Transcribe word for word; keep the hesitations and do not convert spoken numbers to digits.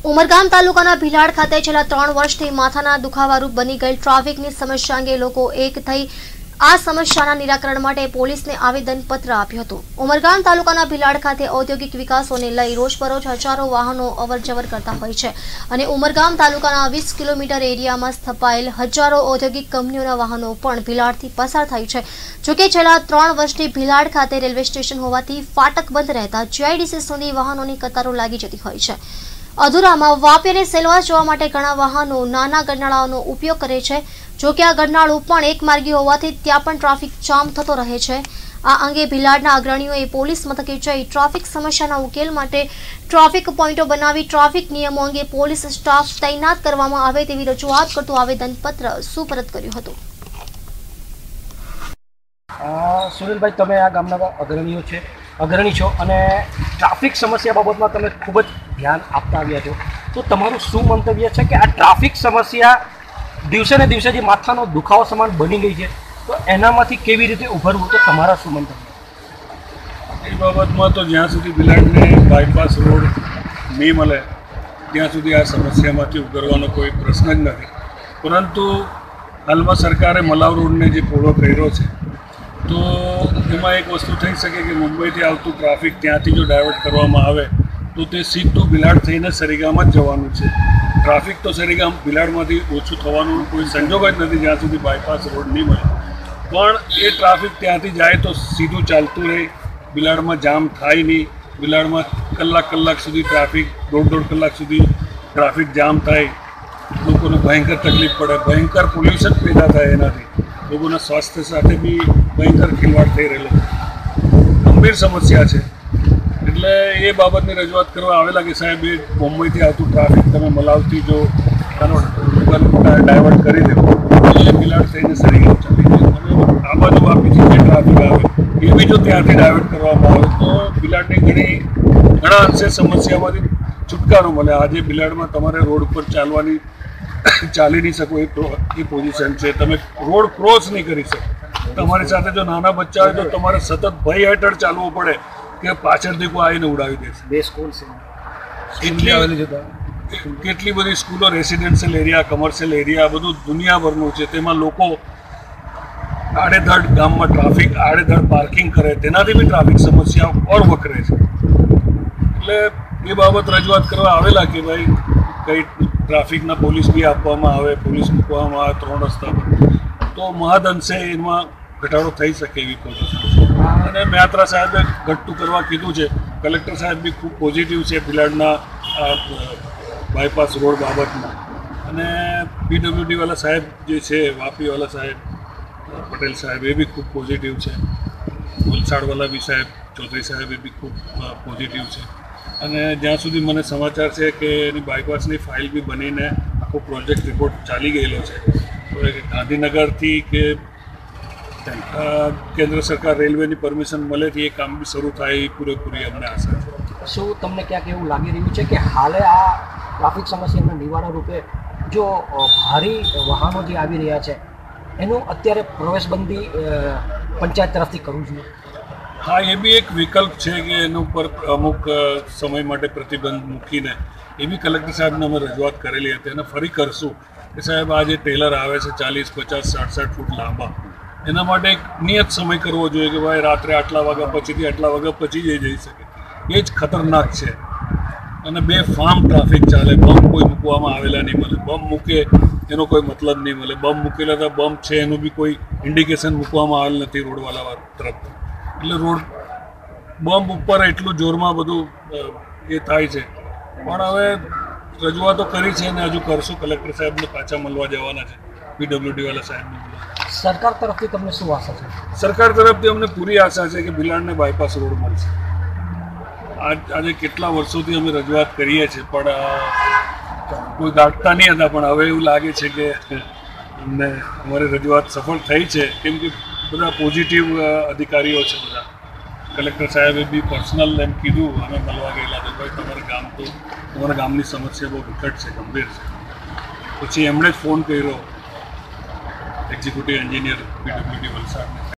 ઉમરગામ તાલુકાના ભીલાડ ખાતે છેલ્લા ત્રણ વર્ષથી માથાના દુખાવારૂપ બની ગયેલ ટ્રાફિકની સમસ્યા અંગે લોકો એક થઈ આ સમસ્યાના નિરાકરણ માટે પોલીસને આવેદનપત્ર આપ્યું હતું। ઉમરગામ તાલુકાના ભીલાડ ખાતે ઔદ્યોગિક વિકાસોને લઈ રોજબરોજ હજારો વાહનો અવરજવર કરતા હોય છે અને ઉમરગામ તાલુકાના વીસ કિલોમીટર એરિયામાં સ્થપાયેલ હજારો ઔદ્યોગિક કંપનીઓના વાહનો પણ ભીલાડથી પસાર થાય છે। જોકે છેલ્લા ત્રણ વર્ષથી ભીલાડ ખાતે રેલવે સ્ટેશન હોવાથી ફાટક બંધ રહેતા જીઆઈડીસી સુધી વાહનોની કતારો લાગી જતી હોય છે। અધૂરામાં વાપી અને સેલવાસ જવા માટે ઘણા વાહનો નાના ગરનાળાઓનો ઉપયોગ કરે છે। જો કે આ ગરનાળું પણ એક માર્ગી હોવાથી ત્યાં પણ ટ્રાફિક જામ થતો રહે છે। આ અંગે ભીલાડના અગ્રણીઓએ પોલીસ મથકે જઈ ટ્રાફિક સમસ્યાના ઉકેલ માટે ટ્રાફિક પોઈન્ટો બનાવી ટ્રાફિક નિયમો અંગે પોલીસ સ્ટાફ તૈનાત કરવામાં આવે તેવી રજૂઆત કરતું આવેદનપત્ર સુપરત કર્યું હતું। સુનિલભાઈ, તમે આ ગામના અગ્રણીઓ છે અગ્રણી છો અને ટ્રાફિક સમસ્યા બાબતમાં તમે ખૂબ જ ધ્યાન આપતા આવ્યા છો, તો તમારું શું મંતવ્ય છે કે આ ટ્રાફિક સમસ્યા દિવસે ને દિવસે જે માથાનો દુખાવો સમાન બની ગઈ છે, તો એનામાંથી કેવી રીતે ઉભરવું, તો તમારા શું મંતવ્ય? એ બાબતમાં તો જ્યાં સુધી ભીલાડને બાયપાસ રોડ નહીં મળે ત્યાં સુધી આ સમસ્યામાંથી ઉભરવાનો કોઈ પ્રશ્ન જ નથી। પરંતુ હાલમાં સરકારે મલાવ રોડને જે પહોળો કર્યો છે, તો એમાં એક વસ્તુ થઈ શકે કે મુંબઈથી આવતું ટ્રાફિક ત્યાંથી જો ડાયવર્ટ કરવામાં આવે તો તે સીધું ભીલાડ થઈને સરીગામ જ જવાનું છે। ટ્રાફિક તો સરીગામ ભીલાડમાંથી ઓછું થવાનું કોઈ સંજોગ જ નથી જ્યાં સુધી બાયપાસ રોડ નહીં મળે, પણ એ ટ્રાફિક ત્યાંથી જાય તો સીધું ચાલતું રહે, ભીલાડમાં જામ થાય નહીં, ભીલાડમાં કલાક કલાક સુધી ટ્રાફિક દોઢ દોઢ કલાક સુધી ટ્રાફિક જામ થાય, લોકોને ભયંકર તકલીફ પડે, ભયંકર પોલ્યુશન પેદા થાય, એનાથી લોકોના સ્વાસ્થ્ય સાથે બી ભયંકર ખિલવાડ થઈ રહેલો ગંભીર સમસ્યા છે। એટલે એ બાબતની રજૂઆત કરવા આવેલા કે સાહેબ એ મુંબઈથી આવતું ટ્રાફિક તમે મલાવથી જો આનો ડાયવર્ટ કરી દો એ ભીલાડ થઈને સરીગામ ચાલી જાય, અને આ બાજુ વાપીથી જે ટ્રાફિક આવે એ બી જો ત્યાંથી ડાયવર્ટ કરવામાં આવે તો ભીલાડની ઘણી ઘણા અંશે સમસ્યામાંથી છુટકારો મળે। આજે ભીલાડમાં તમારે રોડ ઉપર ચાલવાની ચાલી નહીં શકો એ પોઝિશન છે, તમે રોડ ક્રોસ નહીં કરી શકો, તમારી સાથે જો નાના બચ્ચા હોય તો તમારે સતત ભય હેઠળ ચાલવું પડે કે પાછળથી કોઈ આવીને ઉડાવી દેશે। બે સ્કૂલ છે, કેટલી કેટલી બધી સ્કૂલો, રેસિડેન્શિયલ એરિયા, કમર્શિયલ એરિયા, બધું દુનિયાભરનું છે, તેમાં લોકો આડેધડ ગામમાં ટ્રાફિક આડેધડ પાર્કિંગ કરે, તેનાથી બી ટ્રાફિક સમસ્યા ઓર વકરે છે। એટલે એ બાબત રજૂઆત કરવા આવેલા કે ભાઈ કંઈ ટ્રાફિકના પોલીસ બી આપવામાં આવે, પોલીસ મૂકવામાં આવે ત્રણ રસ્તા પર, તો મહદઅંશે એમાં ઘટાડો થઈ શકે એવી પોઝિશન છે। અને મેત્રા સાહેબે ઘટતું કરવા કીધું છે, કલેક્ટર સાહેબ બી ખૂબ પોઝિટિવ છે ભીલાડના બાયપાસ રોડ બાબતમાં, અને પીડબ્લ્યુડીવાળા સાહેબ જે છે, વાપીવાળા સાહેબ પટેલ સાહેબ એ બી ખૂબ પોઝિટિવ છે, વલસાડવાળા બી સાહેબ ચૌધરી સાહેબ એ બી ખૂબ પોઝિટિવ છે। અને જ્યાં સુધી મને સમાચાર છે કે એની બાયપાસની ફાઇલ બી બનીને આખો પ્રોજેક્ટ રિપોર્ટ ચાલી ગયેલો છે, તો એ ગાંધીનગરથી કે કેન્દ્ર સરકાર રેલવેની પરમિશન મળેથી એ કામ બી શરૂ થાય એ પૂરેપૂરી અમને આશા છે। શું તમને ક્યાંક એવું લાગી રહ્યું છે કે હાલે આ ટ્રાફિક સમસ્યાના નિવારણ રૂપે જો ભારી વાહનો જે આવી રહ્યા છે એનું અત્યારે પ્રવેશબંધી પંચાયત તરફથી કરવું જોઈએ? હા, એ બી એક વિકલ્પ છે કે એના ઉપર અમુક સમય માટે પ્રતિબંધ મૂકીને એ બી કલેક્ટર સાહેબને અમે રજૂઆત કરેલી હતી અને ફરી કરશું કે સાહેબ આ જે ટેલર આવે છે ચાલીસ પચાસ સાઠ સાઠ ફૂટ લાંબા, એના માટે એક નિયત સમય કરવો જોઈએ કે ભાઈ રાત્રે આટલા વાગ્યા પછીથી આટલા વાગ્યા પછી જ જઈ શકે, એ જ ખતરનાક છે। અને બે ફાર્મ ટ્રાફિક ચાલે, બમ કોઈ મૂકવામાં આવેલા નહીં મળે, બમ મૂકે એનો કોઈ મતલબ નહીં મળે, બમ મૂકેલા હતા બમ છે એનું બી કોઈ ઇન્ડિકેશન મૂકવામાં આવેલ નથી રોડવાળા તરફથી, એટલે રોડ બમ્પ ઉપર એટલું જોરમાં બધું એ થાય છે। પણ હવે રજૂઆતો કરી છે અને હજુ કરશું, કલેક્ટર સાહેબને પાછા મળવા જવાના છે, પીડબ્લ્યુડીવાળા સાહેબને। સરકાર તરફથી તમને શું આશા છે? સરકાર તરફથી અમને પૂરી આશા છે કે ભીલાડને બાયપાસ રોડ મળશે। આજ આજે કેટલા વર્ષોથી અમે રજૂઆત કરીએ છીએ પણ કોઈ ગાંઠતા નહીં હતા, પણ હવે એવું લાગે છે કે અમને અમારી રજૂઆત સફળ થઈ છે, કેમ કે બધા પોઝિટિવ અધિકારીઓ છે બધા। કલેક્ટર સાહેબે બી પર્સનલ એમ કીધું, અમે મળવા ગયેલા તો ભાઈ તમારા ગામ તો તમારા ગામની સમસ્યા બહુ વિકટ છે, ગંભીર છે। પછી એમણે જ ફોન કર્યો એક્ઝિક્યુટિવ એન્જિનિયર પીડબ્લ્યુડી વલસાડને